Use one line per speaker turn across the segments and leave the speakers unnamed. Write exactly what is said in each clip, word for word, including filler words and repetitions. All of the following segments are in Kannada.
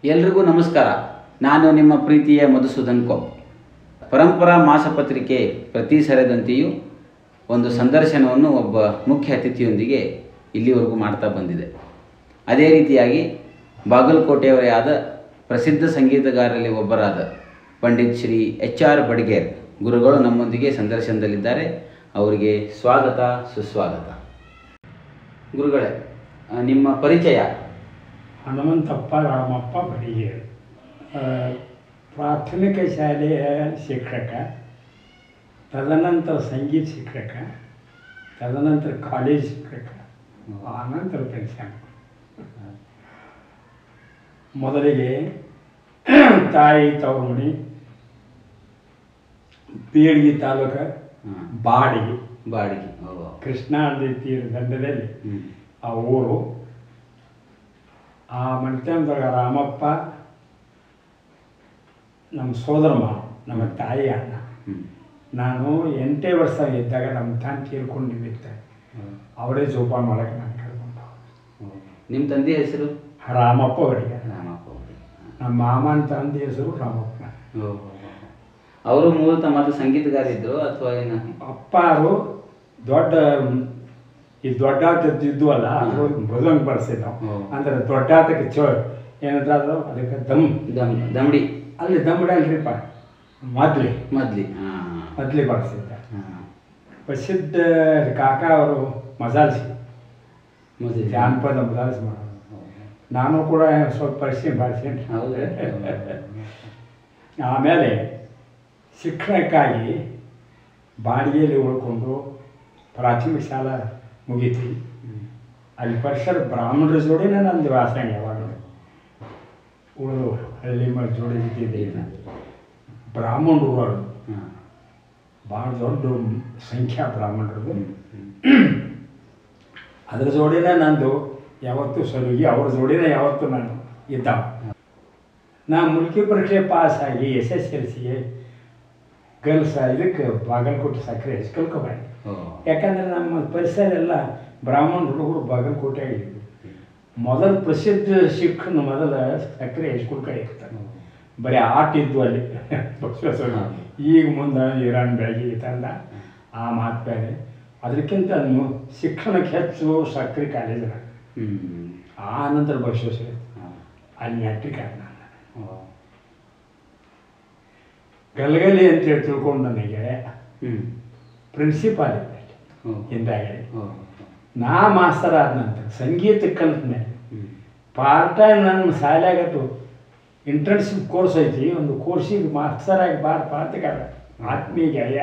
ಎಲ್ರಿಗೂ ನಮಸ್ಕಾರ. ನಾನು ನಿಮ್ಮ ಪ್ರೀತಿಯ ಮಧುಸೂದನ್ ಕೋ. ಪರಂಪರಾ ಮಾಸಪತ್ರಿಕೆ ಪ್ರತಿ ಸರದಂತೆಯೂ ಒಂದು ಸಂದರ್ಶನವನ್ನು ಒಬ್ಬ ಮುಖ್ಯ ಅತಿಥಿಯೊಂದಿಗೆ ಇಲ್ಲಿವರೆಗೂ ಮಾಡ್ತಾ ಬಂದಿದೆ. ಅದೇ ರೀತಿಯಾಗಿ ಬಾಗಲಕೋಟೆಯವರೇ ಆದ ಪ್ರಸಿದ್ಧ ಸಂಗೀತಗಾರರಲ್ಲಿ ಒಬ್ಬರಾದ ಪಂಡಿತ್ ಶ್ರೀ ಎಚ್ ಆರ್ ಬಡ್ಗೇರ್ ಗುರುಗಳು ನಮ್ಮೊಂದಿಗೆ ಸಂದರ್ಶನದಲ್ಲಿದ್ದಾರೆ. ಅವರಿಗೆ ಸ್ವಾಗತ, ಸುಸ್ವಾಗತ. ಗುರುಗಳೇ, ನಿಮ್ಮ ಪರಿಚಯ?
ಹನುಮಂತಪ್ಪ ರಾಮಪ್ಪ ಬಡಿಗೇರ್, ಪ್ರಾಥಮಿಕ ಶಾಲೆಯ ಶಿಕ್ಷಕ, ತದನಂತರ ಸಂಗೀತ ಶಿಕ್ಷಕ, ತದನಂತರ ಕಾಲೇಜ್ ಶಿಕ್ಷಕ, ಆನಂತರ ಪೆನ್ಷನ್. ಮೊದಲಿಗೆ ತಾಯಿ ತವರುಮಣಿ ಬೀಳ್ಗಿ ತಾಲೂಕು ಬಾಡಿಗೆ
ಬಾಡಿಗೆ
ಕೃಷ್ಣಾ ನದಿ ತೀರ ದಂಡದಲ್ಲಿ ಆ ಊರು. ಆ ಮನೆತನದಾಗ ರಾಮಪ್ಪ ನಮ್ಮ ಸೋದರ ಮಾವ, ನಮ್ಮ ತಾಯಿ ಅಣ್ಣ. ನಾನು ಎಂಟೇ ವರ್ಷ ಇದ್ದಾಗ ನಮ್ಮ ತಾನು ತೀರ್ಕೊಂಡಿದ್ದೆ. ಅವರೇ ಜೋಪಾನ ಮಾಡೋಕ್ಕೆ ನಾನು ಕರ್ಕೊಂಡು.
ನಿಮ್ಮ ತಂದೆ ಹೆಸರು?
ರಾಮಪ್ಪ ಅವರಿಗೆ.
ರಾಮಪ್ಪ.
ನಮ್ಮ ಮಾಮನ ತಂದೆ ಹೆಸರು ರಾಮಪ್ಪ.
ಅವರು ಮೂಲತಃ ಮತ್ತು ಸಂಗೀತಗಾರ ಇದ್ದರು ಅಥವಾ ಏನು?
ಅಪ್ಪಾರು ದೊಡ್ಡ ಈ ದೊಡ್ಡಾಟದ್ದು ಇದ್ವಲ್ಲ, ಅದ್ರ ಬದಂಗ್ ಬರ್ಸಿದ್ದು. ಅಂದ್ರೆ ದೊಡ್ಡಾಟಕ್ಕೆ ಚೋ ಏನಂದ್ರೆ ಅದು ಅದಕ್ಕೆ ದಮ್
ದಮ್ ದಮಡಿ
ಅಲ್ಲಿ ದಮಡಿ ಅಲ್ರಿಪ್ಪ, ಮದ್ಲಿ
ಮದ್ಲಿ
ಮದ್ಲಿ ಬರ್ಸಿದ್ದ. ಪ್ರಸಿದ್ಧ ಕಾಕ ಅವರು ಮಜಾಲ್ಸಿ ಜಾನಪದ ಮಜಾಲ್ಸಿ ಮಾಡೋದು. ನಾನು ಕೂಡ ಸ್ವಲ್ಪ ಪರಿಚಯ ಬಾರಿಸಿ. ಆಮೇಲೆ ಶಿಕ್ಷಣಕ್ಕಾಗಿ ಬಾಡಿಗೆಯಲ್ಲಿ ಉಳ್ಕೊಂಡು ಪ್ರಾಥಮಿಕ ಶಾಲಾ ಮುಗೀತಿ. ಅಲ್ಲಿ ಪರಿಸರ ಬ್ರಾಹ್ಮಣರ ಜೋಡಿನೇ ನಂದು ವಾಸನೆ. ಯಾವಾಗ ಉಳಿದು ಹಳ್ಳಿ ಮಳೆ ಜೋಡಿ ಇದ್ದಿದ್ದೆ. ಬ್ರಾಹ್ಮಣರು ಅವರು ಭಾಳ ದೊಡ್ಡ ಸಂಖ್ಯಾ ಬ್ರಾಹ್ಮಣರದು. ಅದ್ರ ಜೋಡಿನೇ ನಂದು ಯಾವತ್ತೂ ಸಲುಗಿ, ಅವ್ರ ಜೋಡಿನೇ ಯಾವತ್ತೂ ನಾನು ಇದ್ದ. ನಾ ಮುಲ್ಕಿ ಪರೀಕ್ಷೆ ಪಾಸಾಗಿ ಎಸ್ ಎಸ್ ಎಲ್ ಸಿಗೆ ಗರ್ಲ್ಸ್ ಇದಕ್ಕೆ ಬಾಗಲಕೋಟೆ ಸಕ್ಕರೆ ಹೈಸ್ಕೂಲ್ಗೆ ಬಂದೆ. ಯಾಕಂದರೆ ನಮ್ಮ ಪರಿಸರ ಎಲ್ಲ ಬ್ರಾಹ್ಮಣ ಹುಡುಗರು ಬಾಗಲಕೋಟೆಯಾಗಿದ್ದರು. ಮೊದಲು ಪ್ರಸಿದ್ಧ ಶಿಕ್ಷಣ ಮೊದಲ ಸಕ್ಕರೆ ಹೈಸ್ಕೂಲ್ಗೆ ಇರ್ತಾರೆ. ಬರೀ ಆಟ ಇದ್ವು ಅಲ್ಲಿ ಬಸವೇಶ್ವರ. ಈಗ ಮುಂದೆ ಇರಾನ್ ಬೆಳಗ್ಗೆ ತಂದ ಆ ಮಾತು ಬೇರೆ. ಅದಕ್ಕಿಂತ ಶಿಕ್ಷಣಕ್ಕೆ ಹೆಚ್ಚು ಸಕ್ಕರೆ ಕಾಲೇಜ್. ಆ ನಂತರ ಬಸವೇಶ್ವರ ಅಲ್ಲಿ ಮ್ಯಾಟ್ರಿಕ್ ಆದ. ಗಲಗಲಿ ಅಂತೇಳಿ ತಿಳ್ಕೊಂಡು ನನಗೆ ಪ್ರಿನ್ಸಿಪಾಲ್ ಇದ್ದೆ ಹಿಂದಾಗಡೆ. ನಾ ಮಾಸ್ತರ್ ಆದ ನಂತರ ಸಂಗೀತ ಕಲಿತ ಮೇಲೆ ಪಾರ್ಟ್ ಟೈಮ್ ನನ್ನ ಶಾಲೆಗಟ್ಟು ಇಂಟರ್ನ್ಶಿಪ್ ಕೋರ್ಸ್ ಐತಿ. ಒಂದು ಕೋರ್ಸಿಗೆ ಮಾಸ್ತರಾಗಿ ಬಾರ ಪಾತ್ರಗಾರ ಆತ್ಮೀಯ ಗೆಳೆಯ.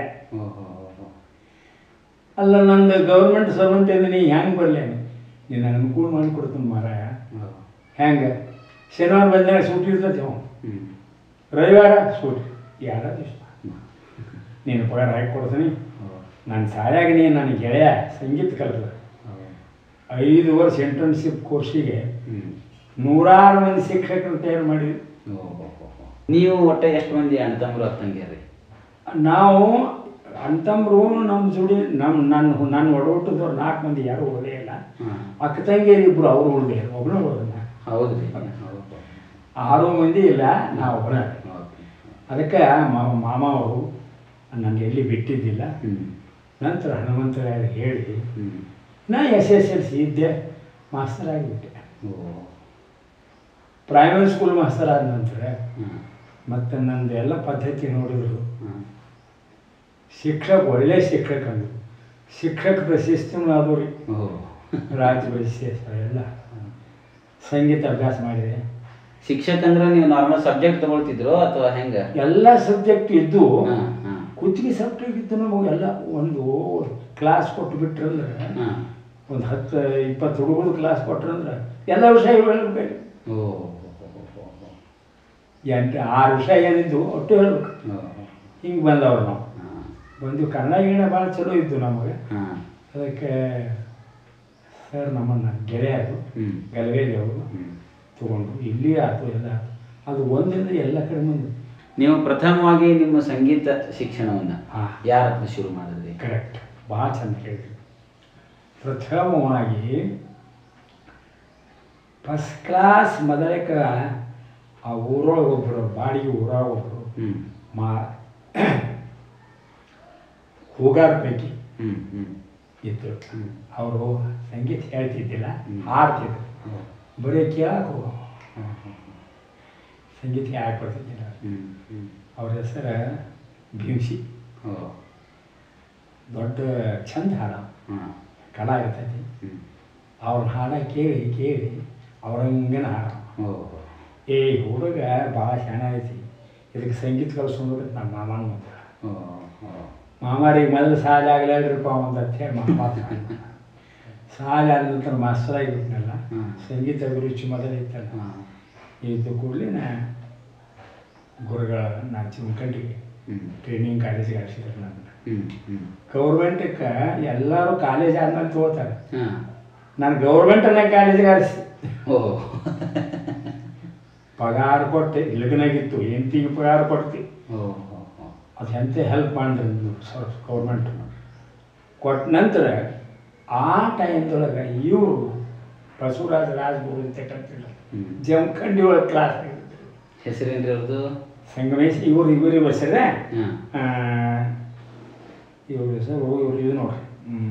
ಅಲ್ಲ, ನಂದು ಗೌರ್ಮೆಂಟ್ ಸರ್ವೆಂಟ್ ಇದ್ದೀನಿ, ಹೆಂಗೆ ಬರಲೇನು? ನೀನು ಅನುಕೂಲ ಮಾಡಿಕೊಡ್ತೀನಿ ಮಾರಾಯ. ಹೆಂಗೆ ಶನಿವಾರ ಬಂದಾಗ ಸೂಟಿ ಇರ್ತೈತಿ, ರವಿವಾರ ಸೂಟಿ, ಯಾರ ದಿವಸ ನೀನು ಪಗಾರ ಹಾಕಿ ಕೊಡ್ತೀನಿ. ನಾನು ಶಾಲೆಯಾಗ ನೀನು ನನ್ನ ಗೆಳೆಯ ಸಂಗೀತ ಕಲಿತ ಐದು ವರ್ಷ ಇಂಟರ್ನ್ಶಿಪ್ ಕೋರ್ಸಿಗೆ ನೂರಾರು ಮಂದಿ ಶಿಕ್ಷಕರು ತಯಾರು ಮಾಡಿದ್ವಿ.
ನೀವು ಒಟ್ಟು ಎಷ್ಟು ಮಂದಿ ಅಣ್ಣ ತಮ್ಮರು ಅಕ್ಕಂಗಿರಿ?
ನಾವು ಅಣ್ಣ ತಮ್ಮರು ನಮ್ಮ ಜೋಡಿ ನಮ್ಮ ನನ್ನ ನನ್ನ ಒಡಹುಟ್ಟಿದವ್ರು ನಾಲ್ಕು ಮಂದಿ ಯಾರು ಓದೇ ಇಲ್ಲ. ಅಕ್ಕ ತಂಗಿಯರು ಇಬ್ಬರು ಅವರು ಉಳಿದೇ ಒಬ್ಬನೇ ಓದಲ್ಲ.
ಹೌದು,
ಆರು ಮಂದಿ ಇಲ್ಲ, ನಾವು ಒಬ್ಬರ. ಅದಕ್ಕೆ ಮಾಮ ಅವರು ನನಗೆ ಎಲ್ಲಿ ಬಿಟ್ಟಿದ್ದಿಲ್ಲ. ನಂತರ ಹನುಮಂತರ ಹೇಳಿ ನಾ ಎಸ್ ಎಸ್ ಎಲ್ ಸಿ ಇದ್ದೆ, ಮಾಸ್ತರ್ ಆಗಿಬಿಟ್ಟೆ. ಪ್ರೈಮರಿ ಸ್ಕೂಲ್ ಮಾಸ್ತರ್ ಆದ ನಂತರ ಮತ್ತು ನಂದು ಎಲ್ಲ ಪದ್ಧತಿ ನೋಡಿದ್ರು. ಶಿಕ್ಷಕ ಒಳ್ಳೆ ಶಿಕ್ಷಕ ಅಂದರು. ಶಿಕ್ಷಕ ಪ್ರಶಸ್ತಿನೂ ಆದವು ರೀ, ರಾಜ್ಯ ಪ್ರಶಸ್ತಿ ಎಲ್ಲ. ಸಂಗೀತ ಅಭ್ಯಾಸ ಮಾಡಿದೆ.
ಶಿಕ್ಷಕ ಅಂದ್ರೆ ನೀವು ನಾರ್ಮಲ್ ಸಬ್ಜೆಕ್ಟ್ ತಗೊಳ್ತಿದ್ರು ಅಥವಾ ಹೆಂಗೆ?
ಎಲ್ಲ ಸಬ್ಜೆಕ್ಟ್ ಇದ್ದು, ಕುತ್ತಿಗೆ ಸಬ್ಜೆಕ್ಟ್ ಇದ್ದು ನಮಗೆ ಎಲ್ಲ. ಒಂದು ಕ್ಲಾಸ್ ಕೊಟ್ಟು ಬಿಟ್ರಂದ್ರೆ ಒಂದು ಹತ್ತು ಇಪ್ಪತ್ತು ಹುಡುಗರು ಕ್ಲಾಸ್ ಕೊಟ್ರಂದ್ರೆ ಎಲ್ಲ ವಿಷಯ ಹೇಳ್ಬೇಕು. ಎಂಟು ಆರು ವಿಷಯ ಏನಿದ್ದು ಒಟ್ಟು ಹೇಳ್ಬೇಕು. ಹಿಂಗೆ ಬಂದವ್ರು ನಾವು ಬಂದು. ಕನ್ನಡ ಗಿಣ ಭಾಳ ಚಲೋ ಇದ್ದು ನಮಗೆ. ಅದಕ್ಕೆ ಸರ್ ನಮ್ಮನ್ನು ಗೆಳೆಯರು ಗಲಗೇಲಿ ಅವರು ತಗೊಂಡು ಇಲ್ಲಿ ಆಯ್ತು ಎಲ್ಲ. ಅದು ಒಂದಿಂದ ಎಲ್ಲ ಕಡೆ ಮುಂದೆ.
ನೀವು ಪ್ರಥಮವಾಗಿ ನಿಮ್ಮ ಸಂಗೀತ ಶಿಕ್ಷಣವನ್ನು ಯಾರ ಹತ್ರ ಶುರು ಮಾಡಿದ್ರಿ?
ಕರೆಕ್ಟ್, ಭಾಳ ಚಂದ ಕೇಳಿದ್ರಿ. ಪ್ರಥಮವಾಗಿ ಫಸ್ಟ್ ಕ್ಲಾಸ್ ಮೊದಲಕ್ಕೆ ಆ ಊರೊಳಗೆ ಒಬ್ಬರು ಬಾಡಿಗೆ ಊರಾಗ ಒಬ್ಬರು
ಹ್ಞೂ
ಮಾ ಹೂಗಾರ ಪೈಕಿ
ಹ್ಞೂ ಹ್ಞೂ
ಇದ್ದರು.
ಹ್ಞೂ
ಅವರು ಸಂಗೀತ ಹೇಳ್ತಿದ್ದಿಲ್ಲ,
ಹ್ಮ್.
ಹಾಡ್ತಿದ್ರು.
ಹ್ಞೂ
ಬರೀ ಕೇಳಕ್ಕೆ ಹೋಗೋ
ಹ್ಞೂ ಹ್ಞೂ
ಸಂಗೀತ ಯಾಕೆ ಬರ್ತಿದ್ದಿಲ್ಲ.
ಹ್ಞೂ ಹ್ಞೂ
ಅವ್ರ ಹೆಸರು ಭೀಮ್ಸಿ.
ಓ
ದೊಡ್ಡ ಚಂದ ಹಾಡ
ಹಾಂ
ಕಡ ಇರ್ತೈತಿ.
ಹ್ಞೂ
ಅವ್ರ ಹಾಡ ಕೇಳಿ ಕೇಳಿ ಅವ್ರಂಗನ ಹಾಡ.
ಓ
ಏ ಹುಡುಗ ಭಾಳ ಶಾಣೆ ಐತಿ, ಇದಕ್ಕೆ ಸಂಗೀತ ಕಲಿಸೋದು ನಮ್ಮ ಮಾಮನ ಮುಂದೆ.
ಓ ಓ
ಮಾಮಾರಿಗೆ ಮೊದಲು ಸಾಲ ಆಗಲಿಲ್ಲರಿಪ್ಪ ಒಂದು ಅಂತ ಹೇಳಿ ಮಾಮ ಸಾಲ ಆದ ನಂತರ ಮಾಸ್ತರ್ ಆಗಿಬಿಟ್ನಲ್ಲ,
ಹ್ಮ್.
ಸಂಗೀತ ಅಭಿರುಚಿ ಮೊದಲು ಇತ್ತಲ್ಲ.
ಹಾಂ
ಇದ್ದು ಕೂಡಲೇ ನಾ ಗುರುಗಳ ನಾ ಚಿಮ್ಕಂಡಿಗೆ
ಹ್ಞೂ
ಟ್ರೈನಿಂಗ್ ಕಾಲೇಜಿಗೆ ಹಾಕ್ಸಿದ್ರು ನನ್ನ.
ಹ್ಞೂ ಹ್ಞೂ
ಗೌರ್ಮೆಂಟಕ್ಕೆ ಎಲ್ಲರೂ ಕಾಲೇಜ್ ಆದ್ಮೇಲೆ ತೊಗೋತಾರೆ,
ಹಾಂ
ನಾನು ಗೌರ್ಮೆಂಟನ್ನ ಕಾಲೇಜಿಗೆ ಹಾರಿಸಿ
ಓ
ಪಗಾರ ಕೊಟ್ಟೆ. ಲಗ್ನಾಗಿತ್ತು, ಹೆಂಡತಿಗೆ ಪಗಾರ ಕೊಡ್ತಿ.
ಓ ಓ ಓ
ಅದು ಎಂತ ಹೆಲ್ಪ್ ಮಾಡಿದ್ರು ಸರ್ ಗೌರ್ಮೆಂಟ್. ಕೊಟ್ಟ ನಂತರ ಆ ಟೈಮ್ದೊಳಗೆ ಇವರು ಬಸವರಾಜ ರಾಜಗುರು ಅಂತ ಕರ್ತಿಲ್ಲ,
ಹ್ಞೂ
ಜಮಖಂಡಿ ಒಳಗೆ ಕ್ಲಾಸ್ ಆಗಿದ್ರು.
ಹೆಸರೇನ್ರಿ ಅವ್ರದ್ದು?
ಸಂಗಮೇಶ್. ಇವರು ಇವರು ಇವ್ರ ಹೆಸರೇ
ಹಾಂ
ಇವ್ರ ಹೆಸರು ಇವ್ರು ಇದು ನೋಡ್ರಿ,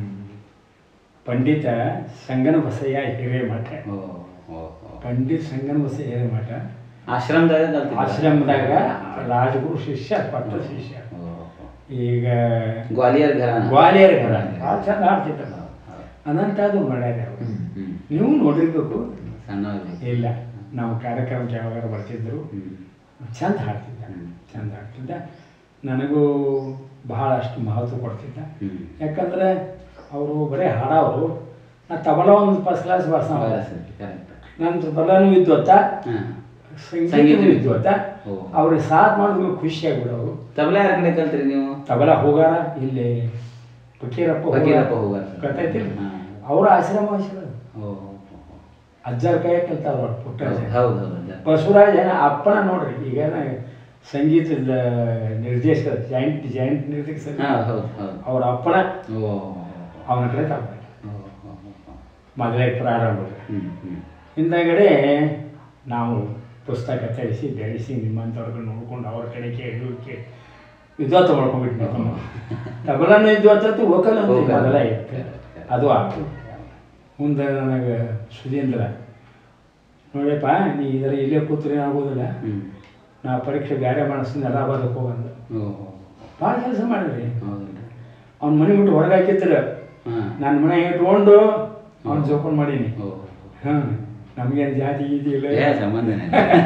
ಪಂಡಿತ ಸಂಗನ ಬಸಯ್ಯ ಹಿರೇಮಠ.
ಓ ಓ ಓ
ಪಂಡಿತ್ ಸಂಗನ ಬಸಯ್ಯ ಹಿರೇಮಠ
ಆಶ್ರಮದಾಗ ಕಲ್ತಿದ್ರಾ?
ಆಶ್ರಮದಾಗ ರಾಜಗುರು ಶಿಷ್ಯ, ಪಟ್ಟ ಶಿಷ್ಯ.
ಓ ಓ.
ಈಗ
ಗ್ವಾಲಿಯರ್ ಘರ
ಗ್ವಾಲಿಯರ್ ಘರ ಭಾಳ ಚಂದ ಆಡ್ತಿದ್ರಲ್ಲ. ಅನಂತ ಅದು ಮಾಡ್ಯಾರ ಅವರು.
ಹ್ಞೂ ಹ್ಞೂ
ನೀವು ನೋಡಿರ್ಬೇಕು.
ಸಣ್ಣ
ಇಲ್ಲ, ನಾವು ಕಾರ್ಯಕ್ರಮಕ್ಕೆ ಯಾವಾಗ ಬರ್ತಿದ್ರು,
ಹ್ಞೂ
ಚಂದ ಹಾಡ್ತಿದ್ದ,
ಹ್ಮ್.
ಚಂದ ಹಾಡ್ತಿದ್ದ. ನನಗೂ ಬಹಳಷ್ಟು ಮಹತ್ವ ಕೊಡ್ತಿದ್ದ.
ಹ್ಞೂ
ಯಾಕಂದ್ರೆ ಅವರು ಬರೀ ಹಾಡೋರು, ನಾ ತಬಲ ಒಂದು ಫಸ್ಟ್ ಕ್ಲಾಸ್ ಬರ್ಸ.
ಕರೆಕ್ಟ್.
ನನ್ನ ತಬಲನೂ ವಿದ್ವತ್ತ,
ಹಾಂ
ಸಂಗೀತನೂ ವಿದ್ವತ್ತ.
ಓ
ಅವ್ರಿಗೆ ಸಾಥ್ ಮಾಡಿದ್ಮೇಲೆ ಖುಷಿಯಾಗ್ಬಿಡೋರು.
ತಬಲ ಯಾರ ಕಡೆ ಕಲ್ತ್ರಿ ನೀವು?
ತಬಲ ಹೋಗಾರ ಇಲ್ಲಿ ಫಕೀರಪ್ಪ
ಫಕೀರಪ್ಪ ಹೋಗಾರ.
ಕರ್ತೈತಿಲ್ಲ,
ಹಾಂ.
ಅವರ ಆಶ್ರಮ ಆಶ್ರಮ
ಓ
ಅಜ್ಜರ ಕೈ ಕಲ್ತಾರ ಅವ್ರು ಪುಟ್ಟರಾಜ.
ಹೌದು ಹೌದು.
ಬಸವರಾಜ ಅಪ್ಪನ ನೋಡ್ರಿ, ಈಗ ಸಂಗೀತದ ನಿರ್ದೇಶಕ ಜಾಯಿಂಟ್ ಜಾಯಿಂಟ್ ನಿರ್ದೇಶಕ
ಹಾಂ ಹೌದು ಹೌದು.
ಅವ್ರ ಅಪ್ಪನ
ಓ
ಅವನ ಕಡೆ ತಪ್ಪ
ಓ ಓ
ಮೊದಲೇ ಪ್ರಾರಂಭ.
ಹ್ಞೂ ಹ್ಞೂ
ಹಿಂದಗಡೆ ನಾವು ಪುಸ್ತಕ ತರಿಸಿ ಬೆಳೆಸಿ ನಿಮ್ಮಂಥವ್ರಿಗೆ ನೋಡ್ಕೊಂಡು ಅವ್ರ ಕಡೆ ಕೇಳಿ ಕೇಳಿ ವಿದ್ವತ್ ಮಾಡ್ಕೊಂಡ್ಬಿಟ್ಟು ನಮ್ಮ ತಬಲನ ವಿದ್ವತ್ತು ವಕಲ್ ಅಂತ ಮೊದಲ ಇತ್ತು, ಅದು ಆಯ್ತು. ಮುಂದೆ ನನಗೆ ಸುಧೀಂದ್ರ, ನೋಡಿಯಪ್ಪ ನೀ ಇದರ ಇಲ್ಲೇ ಕೂತ್ರೆ ಆಗೋದಿಲ್ಲ,
ಹ್ಞೂ
ನಾ ಪರೀಕ್ಷೆ ಬೇರೆ ಮಾಡಿಸ್ತೀನಿ ಅಲಹಾಬಾದಕ್ಕೆ ಹೋಗಂದ.
ಓ
ಭಾಳ ಕೆಲಸ ಮಾಡಿದ್ರಿ.
ಹೌದು.
ಅವ್ನ ಮನೆ ಬಿಟ್ಟು ಹೊರಗೆ ಹಾಕಿದ್ರು,
ಹಾಂ
ನನ್ನ ಮನೆ ಇಟ್ಕೊಂಡು ಅವ್ನ ಜೋಪಾನ ಮಾಡೀನಿ.
ಓ
ಹಾಂ, ನಮಗೇನು ಜಾತಿ ಗೀತಿ ಇಲ್ಲ,
ಏ ಸಂಬಂಧನೇ.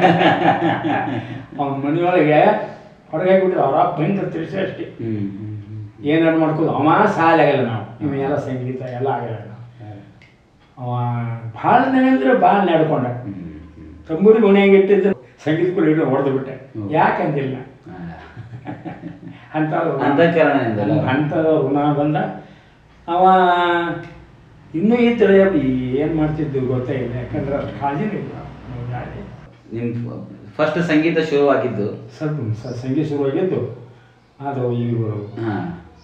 ಅವ್ನ ಮನೆಯೊಳಗೆ ಹೊರಗೆ ಹಾಕಿಬಿಟ್ರು. ಅವ್ರ ಅಪ್ಪ ಭಯಂಕರ ತಿಳಿಸಿ ಅಷ್ಟೇ,
ಹ್ಞೂ ಹ್ಞೂ ಹ್ಞೂ
ಏನಾರು ಮಾಡ್ಕೋದು. ಅವ ಸಾಲ ಆಗಲ್ಲ, ನಾವು ಇವೆಲ್ಲ ಸಂಗೀತ ಎಲ್ಲ ಆಗಲ್ಲ. ನಾವು ಅವ ಭಾಳ ಅಂದ್ರೆ ಭಾಳ ನಡ್ಕೊಂಡ.
ಹ್ಞೂ ಹ್ಞೂ
ತಂಬೂರಿ ಮನೆಯಾಗ ಇಟ್ಟಿದ್ದು ಸಂಗೀತ ಕೂಡ ಇಟ್ಟು ಹೊಡೆದು ಬಿಟ್ಟೆ. ಯಾಕಂದಿಲ್ಲ ಅಂಥದ್ದು
ಅಂತಃಕರಣದಿಂದಲ್ಲ.
ಅಂಥದ್ದು ಋಣ ಬಂದ. ಅವ ಇನ್ನೂ ಈ ಥರ ಏನು ಮಾಡ್ತಿದ್ದು ಗೊತ್ತೇ ಇಲ್ಲ, ಯಾಕಂದ್ರೆ ಅಷ್ಟು ಕಾಳಜಿನೇ ಇಲ್ಲ.
ನಿಮ್ಮ ಫಸ್ಟ್ ಸಂಗೀತ ಶುರುವಾಗಿದ್ದು
ಸ್ವಲ್ಪ ಸ- ಸಂಗೀತ ಶುರುವಾಗಿದ್ದು ಅದು ಇವರು
ಹಾಂ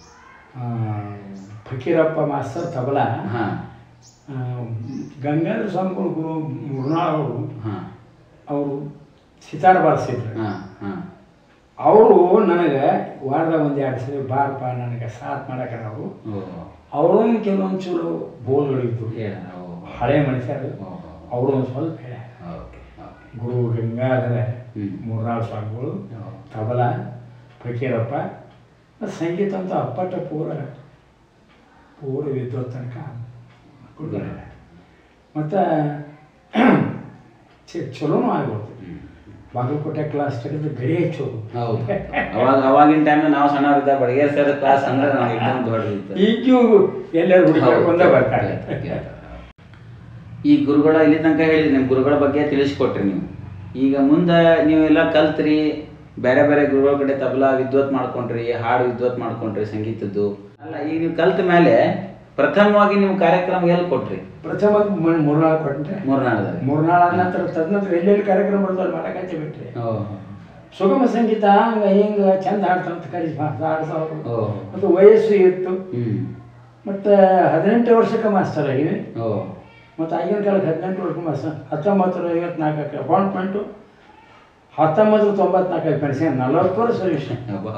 ಫಕೀರಪ್ಪ ಮಾಸ್ತರ್ ತಬಲ,
ಹಾಂ
ಗಂಗಾಧರ ಸ್ವಾಮಿಗಳು ಗುರು ಮುರುನಾಳ್ ಅವರು
ಹಾಂ
ಅವರು ಸಿತಾರ ಬಾರಿಸಿದ್ರು.
ಹಾಂ ಹಾಂ
ಅವರು ನನಗೆ ವಾರದಾಗ ಒಂದು ಎರಡು ಸರಿ ಬಾರಪ್ಪ ನನಗೆ ಸಾಥ್ ಮಾಡಕ್ಕೆ ಅವರು
ಓ
ಅವರು ಕೆಲವೊಂದು ಚೂರು ಬೋಲ್ಗಳಿದ್ದು,
ಹೇಳ ಓ
ಹಳೆ ಮನುಷ್ಯರು.
ಓ
ಅವರು ಒಂದು ಸ್ವಲ್ಪ ಹೇಳ್ಯಾರ.
Okay okay.
ಗುರು ಗಂಗಾಧರ
ಹ್ಞೂ
ಮುರುನಾಳ್ ಸ್ವಾಮಿಗಳು,
ಓ
ತಬಲ ಫಕೀರಪ್ಪ, ಮತ್ತು ಸಂಗೀತ ಅಂತ ಅಪ್ಪಟ ಪೂರ ಪೂರ ವಿದ್ವತ್ ತನಕ ಮತ್ತು ಚಲೋನೂ ಆಗ್ಬೋದು.
ಹ್ಞೂ
ಬಾಗಲಕೋಟೆ ಕ್ಲಾಸ್ ತೆಗೆದು ಗರಿ ಹೆಚ್ಚೋದು.
ಹೌದು. ಅವಾಗ ಅವಾಗಿನ ಟೈಮ್ ನಾವು ಸಣ್ಣವರಿದ್ದ ಬಡಗೇರ್ ಸರ್ ಕ್ಲಾಸ್ ಅಂದ್ರೆ ನಾವು ಎಕ್ದಮ್ ದೊಡ್ಡದಿತ್ತು.
ಈಗೂ ಎಲ್ಲರೂ ಹುಡುಕೊಂಡೇ ಬರ್ತಾರೆ.
ಈ ಗುರುಗಳ ಇಲ್ಲಿ ತನಕ ಹೇಳಿದ್ರಿ, ನಿಮ್ಮ ಗುರುಗಳ ಬಗ್ಗೆ ತಿಳಿಸ್ಕೊಟ್ರಿ ನೀವು. ಈಗ ಮುಂದೆ ನೀವೆಲ್ಲ ಕಲ್ತ್ರಿ, ಬೇರೆ ಬೇರೆ ಗುರುಗಳ ಕಡೆ ತಬಲಾ ವಿದ್ವತ್ ಮಾಡ್ಕೊಂಡ್ರಿ, ಹಾಡು ವಿದ್ವತ್ ಮಾಡ್ಕೊಂಡ್ರಿ ಸಂಗೀತದ್ದು. ಅಲ್ಲ, ಈಗ ನೀವು ಕಲ್ತ ಮೇಲೆ ಪ್ರಥಮವಾಗಿ ನೀವು ಕಾರ್ಯಕ್ರಮ ಎಲ್ಲಿ ಕೊಟ್ರಿ?
ಪ್ರಥಮ ಮೂರ್ನಾಳು ಕೊಟ್ಟೆ.
ಮೂರ್ನಾಳದಾಗ.
ಮೂರ್ನಾಳ ನಂತರ ತದನಂತರ ಎಲ್ಲೆಲ್ಲಿ ಕಾರ್ಯಕ್ರಮ ಬರ್ತಾರೆ ಮಾಡಕ್ಕೆ ಬಿಟ್ರಿ.
ಓ
ಸುಗಮ ಸಂಗೀತ ಹಂಗೆ ಹಿಂಗೆ ಚಂದ ಹಾಡ್ತಂತ ಕಲಿಸಿ ಹಾಡ್ಸೋರು.
ಓ
ಮತ್ತು ವಯಸ್ಸು ಇತ್ತು.
ಹ್ಞೂ
ಮತ್ತು ಹದಿನೆಂಟು ವರ್ಷಕ್ಕೆ ಮಾಸ್ತರ್ ಆಗಿದೆ.
ಓ
ಮತ್ತು ಆಗಿನ ಕಾಲಕ್ಕೆ ಹದಿನೆಂಟು ವರ್ಷಕ್ಕೆ ಮಾಸ್ತರ್. ಹತ್ತೊಂಬತ್ತು ನೂರ ಐವತ್ನಾಲ್ಕಕ್ಕೆ ಅಪಾಯಿಂಟ್ಮೆಂಟು ಹತ್ತೊಂಬತ್ತು ತೊಂಬತ್ನಾಲ್ಕು ಪೆನ್ಷನ್ ನಲವತ್ತು ವರ್ಷ ವಿಷಯ.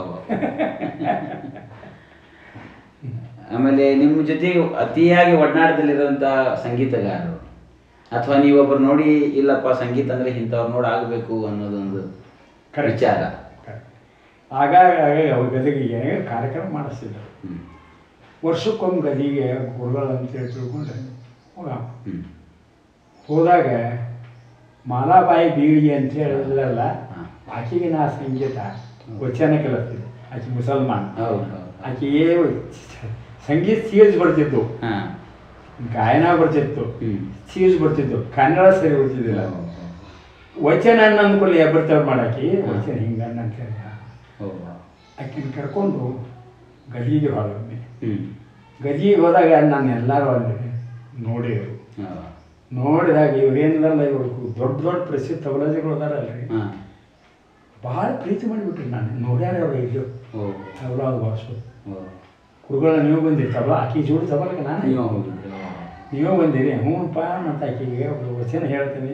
ಆಮೇಲೆ ನಿಮ್ಮ ಜೊತೆ ಅತಿಯಾಗಿ ಒಡನಾಟದಲ್ಲಿರುವಂಥ ಸಂಗೀತಗಾರರು ಅಥವಾ ನೀವೊಬ್ಬರು ನೋಡಿ ಇಲ್ಲಪ್ಪ ಸಂಗೀತ ಅಂದರೆ ಇಂಥವ್ರು ನೋಡಿ ಆಗಬೇಕು ಅನ್ನೋದೊಂದು ವಿಚಾರ.
ಆಗಾಗ ಆಗಾಗ ಅವ್ರ ಗದಗಿಗೆ ಕಾರ್ಯಕ್ರಮ ಮಾಡಿಸ್ತಿದ್ರು. ವರ್ಷಕ್ಕೊಮ್ಮೆ ಗದಿಗೆ ಗುರುಗಳು ಅಂತೇಳಿ ತಿಳ್ಕೊಂಡು ಹೋಗ ಹೋದಾಗ ಮಾಲಾಬಾಯಿ ಬೀಳಿಗೆ ಅಂತ ಹೇಳಿದ್ರಲ್ಲ, ಆಕೆಗೆ ನಾ ಸಂಗೀತ ವಚನ ಕಲಿಸ್ತಿದ್ದೆ. ಆಕೆ ಮುಸಲ್ಮಾನ್, ಆಕೆಗೆ ಸಂಗೀತ ಸೀರಿಯಸ್ ಬರ್ತಿತ್ತು, ಗಾಯನ ಬರ್ತಿತ್ತು, ಸೀರಿಯಸ್ ಬರ್ತಿತ್ತು, ಕನ್ನಡ ಸರಿ ಬರ್ತಿದ್ದಿಲ್ಲ. ವಚನ ಅನ್ನ ಅಂದ್ಕೊಳ್ಳಿ ಎಬ್ಬರ್ತವ್ರು ಮಾಡಾಕಿ ವಚನ ಹಿಂಗನ್ನ ಅಂತ ಹೇಳಿ ಆಕಿನ ಕರ್ಕೊಂಡು ಗದಿಗೆ ಹೋದೊಮ್ಮೆ. ಗದಿಗೆ ಹೋದಾಗ ನಾನು ಎಲ್ಲರೂ ಅಲ್ಲಿ ನೋಡಿದ್ರು. ನೋಡಿದಾಗ ಇವ್ರೇನಿಲ್ಲ ಇವರು ದೊಡ್ಡ ದೊಡ್ಡ ಪ್ರಸಿದ್ಧ ತಬಲಾಜಿಗಳು ಅದಾರಲ್ರಿ, ಭಾಳ ಪ್ರೀತಿ ಮಾಡಿಬಿಟ್ರಿ. ನಾನು ನೋಡ್ಯಾರ ಅವ್ರು ಇದು ತಬಲಾ ಭಾಷೆ ಗುರುಗಳ ನೀವು ಬಂದಿರಿ ತಬಲ ಆಕಿ ಜೋಡಿ ತಬಲಕ್ಕೆ ನಾನು ನೀವೇ ಬಂದಿರಿ. ಹ್ಞೂಪ್ಪ ಮತ್ತು ಆಕೆಗೆ ಒಬ್ಬರು ವಚನ ಹೇಳ್ತೀನಿ.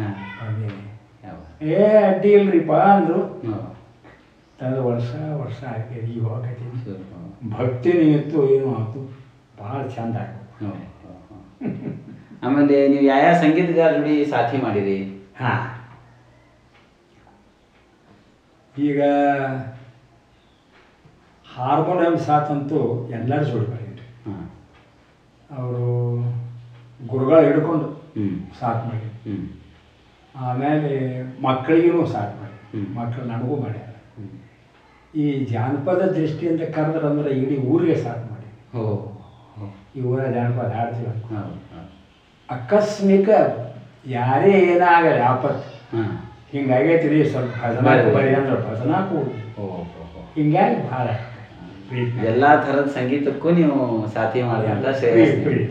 ಏ ಅಡ್ಡಿ ಇಲ್ರಿಪ್ಪ ಅಂದರು. ತಂದು ವರ್ಷ ವರ್ಷ ಆಗ್ತದೆ ಈಗ ಹೋಗತ್ತೀನಿ. ಭಕ್ತಿನೂ ಇತ್ತು, ಏನೂ ಆಯ್ತು, ಭಾಳ ಚಂದ ಆಗ.
ಆಮೇಲೆ ನೀವು ಯಾವ ಸಂಗೀತಗಾರ ಜೋಡಿ ಸಾಥಿ ಮಾಡಿರಿ?
ಹಾಂ, ಈಗ ಹಾರ್ಮೋನಿಯಂ ಸಾಥಂತೂ ಎಲ್ಲರ ಜೋಡಿ ಮಾಡಿದ್ರಿ. ಅವರು ಗುರುಗಳು ಹಿಡ್ಕೊಂಡು ಸಾಥ್ ಮಾಡಿ, ಆಮೇಲೆ ಮಕ್ಕಳಿಗೂ ಸಾಥ್ ಮಾಡಿ, ಮಕ್ಕಳು ನನಗೂ ಮಾಡ್ಯಾರ. ಈ ಜಾನಪದ ದೃಷ್ಟಿಯಿಂದ ಕರೆದ್ರಂದ್ರೆ ಇಡೀ ಊರಿಗೆ ಸಾಥ್ ಮಾಡಿ. ಈ ಊರ ಜಾನಪದ ಹಾಡ್ತೀವಿ. ಅಕಸ್ಮಿಕ ಯಾರೇ ಏನಾಗಲಿ ಆಪತ್ತು ಹಿಂಗಾಗೈತಿ ಸ್ವಲ್ಪ ಭಜನಾಕು ಬರೀ ಅಂದ್ರೆ ಭಜನಾಕು ಹಿಂಗಾಗಿ ಭಾಳ
ಎಲ್ಲ ಥರದ ಸಂಗೀತಕ್ಕೂ ನೀವು ಸಾಥಿ ಮಾಡಿದಂಥ ಶ್ರೇಯಸ್.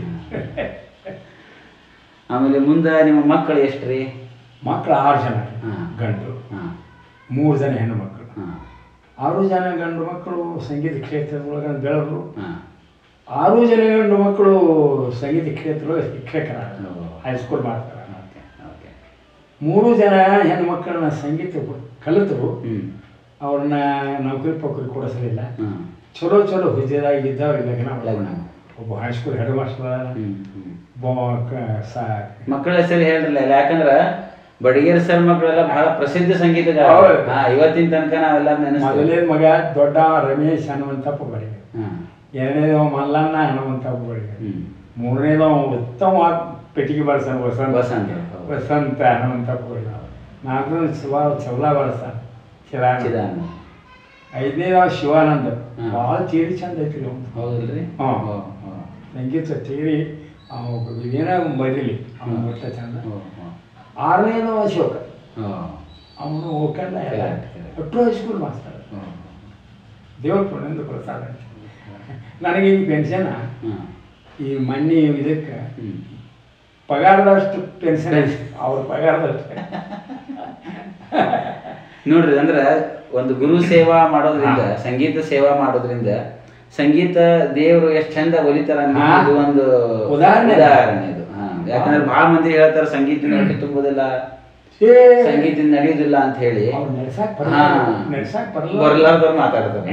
ಆಮೇಲೆ ಮುಂದೆ ನಿಮ್ಮ ಮಕ್ಕಳು ಎಷ್ಟು ರೀ?
ಮಕ್ಕಳು ಆರು ಜನ ಗಂಡು, ಮೂರು ಜನ ಹೆಣ್ಣು ಮಕ್ಕಳು. ಆರು ಜನ ಗಂಡು ಮಕ್ಕಳು ಸಂಗೀತ ಕ್ಷೇತ್ರದೊಳಗೆ ಬೆಳೆದ್ರು. ಆರು ಜನ ಗಂಡು ಮಕ್ಕಳು ಸಂಗೀತ ಕ್ಷೇತ್ರದೊಳಗೆ ಶಿಕ್ಷಕರ ಹೈಸ್ಕೂಲ್ ಮಾಡ್ತಾರೆ. ಮೂರು ಜನ ಹೆಣ್ಣು ಮಕ್ಕಳನ್ನ ಸಂಗೀತ ಕಲಿತರು. ಅವ್ರನ್ನ ನೌಕರಿ ಪೌಕರಿ ಕೊಡಿಸಲಿಲ್ಲ. ಚಲೋ ಚಲೋ ಹುದ್ದೆದಾಗಿ ಇದ್ದಾವೆ ಲಗ್ನ ಲಗ್ನ ಒಬ್ಬ ಹೈಸ್ಕೂಲ್ ಹೆಡ್ ಮಾಸ್ಟರ್,
ಮಕ್ಕಳ ಹೆಸರು ಹೇಳಿರಲಿಲ್ಲ. ಯಾಕಂದ್ರೆ ಬಡಿಗೇರ್ ಸರ್ ಮಕ್ಕಳೆಲ್ಲ ಬಹಳ ಪ್ರಸಿದ್ಧ ಸಂಗೀತಗಾರ. ಇವತ್ತಿನ ತನಕ ನಾವೆಲ್ಲ
ಮೊದಲನೇ ಮಗ ದೊಡ್ಡ ರಮೇಶ್ ಹನುಮಂತಪ್ಪ ಬಡಿಗೇರ್, ಎರಡನೇದವ ಮಲ್ಲಣ್ಣ ಹನುಮಂತಪ್ಪ ಬಡಿಗೇರ್, ಮೂರನೇದವ ಉತ್ತಮ ಪೆಟ್ಟಿಗೆ ಬಳಸ್ತಾನೆ ವಸಂತ ವಸಂತ ವಸಂತ ಹನುಮಂತಪ್ಪ ಬಡಿಗೇರ್, ನಾಲ್ಕನೇ ಶಿವ ಚೌಲಾ ಬಳಸ್ತಾನೆ ಚಿದಾನಂದ, ಐದನೇದವ ಶಿವಾನಂದ. ಭಾಳ ತೀರಿ ಚಂದ ಐತಿ ರೀ.
ಹೌದಲ್ರಿ?
ಹಾಂ, ಸಂಗೀತ ತೀರಿ ಏನ ಬರೀಲಿ ಅವನು ಗೊತ್ತ ಚಂದ. ಆರನೇದವ ಅಶೋಕ, ಅವನು ಹೋಗಲ್ಲ ಎಲ್ಲ ಒಟ್ಟು ಹೈಸ್ಕೂಲ್ ಮಾಸ್ಟರ್. ದೇವ್ರ ಪುಣ್ಯಂದು ಪ್ರಸಾದ. ನನಗೆ ಈ ಪೆನ್ಷನ್ ಈ ಮಣ್ಣಿ ಇದಕ್ಕೆ ಪಗಾರದಷ್ಟು ಪೆನ್ಷನ್ ಅವ್ರ ಪಗಾರದಷ್ಟು
ನೋಡ್ರಿ. ಅಂದ್ರೆ ಒಂದು ಗುರು ಸೇವಾ ಮಾಡೋದ್ರಿಂದ, ಸಂಗೀತ ಸೇವಾ ಮಾಡೋದ್ರಿಂದ ಸಂಗೀತ ದೇವರು ಎಷ್ಟು ಚಂದ ಒಲಿತಾರ ಅನ್ನೋದು ಒಂದು ಉದಾಹರಣೆ ಉದಾಹರಣೆ ಇದು. ಯಾಕಂದ್ರೆ ಬಹಳ ಮಂದಿ ಹೇಳ್ತಾರೆ ಸಂಗೀತ ಹೊಟ್ಟೆ ತುಂಬುದಿಲ್ಲ, ಸಂಗೀತ ನಡೆಯುವುದಿಲ್ಲ ಅಂತ ಹೇಳಿ ಬರ್ಲಾರ್ದವ್ರು ಮಾತಾಡ್ತಾರೆ.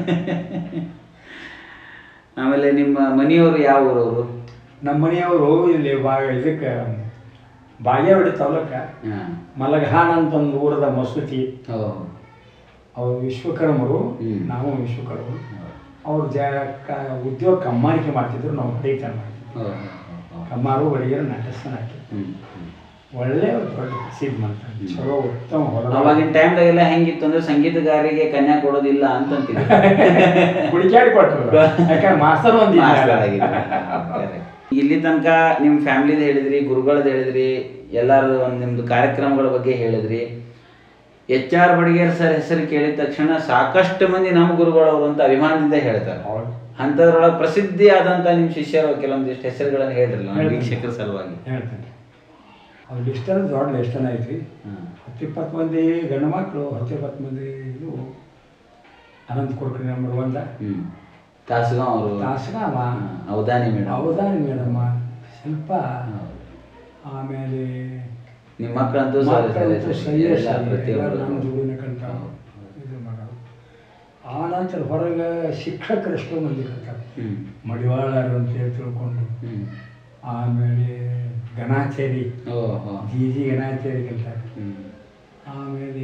ಆಮೇಲೆ ನಿಮ್ಮ ಮನೆಯವರು ಯಾವ ಊರವರು?
ನಮ್ಮ ಮನೆಯವರು ಇಲ್ಲಿ ಬಾ ಇದಕ್ಕೆ ಬಾಗೇವಾಡಿ ತಾಲೂಕ ಮಲಗಹಾನ್ ಅಂತ ಒಂದು ಊರದ ಮಸೂತಿ. ಅವರು ವಿಶ್ವಕರ್ಮರು, ನಾವು ವಿಶ್ವಕರ್ಮರು. ಅವ್ರು ಜ ಉದ್ಯೋಗ ಕಮ್ಮಾರಿಕೆ ಮಾಡ್ತಿದ್ರು, ನಾವು ಹೊಡಿತಾನೆ ಮಾಡ್ತಿದ್ವಿ. ಕಮ್ಮಾರು ಬಡಿಗರು ನಟಸ್ಥಾನ ಹಾಕಿ ಒಳ್ಳೆ ದೊಡ್ಡ ಪ್ರಸಿದ್ಧ ಮಾಡ್ತಾರೆ. ಚಲೋ ಉತ್ತಮ ಹೊಲ.
ಅವಾಗಿನ ಟೈಮ್ದಾಗೆಲ್ಲ ಹೆಂಗಿತ್ತು ಅಂದ್ರೆ ಸಂಗೀತಗಾರರಿಗೆ ಕನ್ಯಾ ಕೊಡೋದಿಲ್ಲ ಅಂತಂತಿದ್ರು.
ಹುಡುಕ್ಯಾಡಿ ಕೊಟ್ಟರು, ಯಾಕಂದ್ರೆ ಮಾಸ್ತರ್ ಒಂದು
ಇಲ್ಲಿ ತನಕ ನಿಮ್ಮ ಫ್ಯಾಮಿಲಿದು ಹೇಳಿದ್ರಿ, ಗುರುಗಳದ್ದು ಹೇಳಿದ್ರಿ, ಎಲ್ಲರ ಒಂದು ನಿಮ್ದು ಕಾರ್ಯಕ್ರಮಗಳ ಬಗ್ಗೆ ಹೇಳಿದ್ರಿ. ಎಚ್ ಆರ್ ಬಡಿಗೇರ್ ಸರ್ ಹೆಸರು ಕೇಳಿದ ತಕ್ಷಣ ಸಾಕಷ್ಟು ಮಂದಿ ನಮ್ಮ ಗುರುಗಳವರು ಅಂತ ಅಭಿಮಾನದಿಂದ ಹೇಳ್ತಾರೆ. ಅಂಥದ್ರೊಳಗೆ ಪ್ರಸಿದ್ಧಿ ಆದಂಥ ನಿಮ್ಮ ಶಿಷ್ಯರು ಕೆಲವೊಂದಿಷ್ಟು ಹೆಸರುಗಳನ್ನು ಹೇಳಿರಲ್ಲ ವೀಕ್ಷಕರ ಸಲುವಾಗಿ
ಹೇಳ್ತೇನೆ. ಅವ್ರ ಲಿಸ್ಟಲ್ಲಿ ದೊಡ್ಡ ಲಿಸ್ಟನ್ನ ಐತಿ. ಹತ್ತು ಇಪ್ಪತ್ತು ಮಂದಿ ಗಂಡು ಮಕ್ಕಳು, ಹತ್ತು ಇಪ್ಪತ್ತು ಮಂದಿ ಇದು ಅನಂತ ಕುರ್ಕಿ ನಂಬರ್ ಒಂದ,
ತಾಸಗಾಂವ್ ಅವರು,
ತಾಸಗಾಂವ
ಅವಧಾನಿ ಮೇಡಮ್,
ಅವಧಾನಿ ಮೇಡಮ್ಮ, ಶಿಲ್ಪ, ಆಮೇಲೆ
ನಿಮ್ಮ ಮಕ್ಕಳಂತೂ
ಮಕ್ಕಳಂತೂ ಸರಿಯೇ
ಎಲ್ಲ ಪ್ರತಿಯೊಬ್ಬರು
ನಮ್ಮ ದುಡಿನ ಕಂತ ಇದು ಮಾಡೋದು. ಆ ನಂತರ ಹೊರಗೆ ಶಿಕ್ಷಕರು ಎಷ್ಟೋ ಮಂದಿ ಕಲ್ತಾರೆ,
ಹ್ಮ್
ಮಡಿವಾಳರು ಅಂತೇಳಿ ತಿಳ್ಕೊಂಡು.
ಹ್ಮ್
ಆಮೇಲೆ ಗಣಾಚಾರಿ,
ಓ ಹೋ
ಜಿ ಜಿ ಗಣಾಚಾರಿ ಕಲ್ತಾರೆ.
ಹ್ಮ್
ಆಮೇಲೆ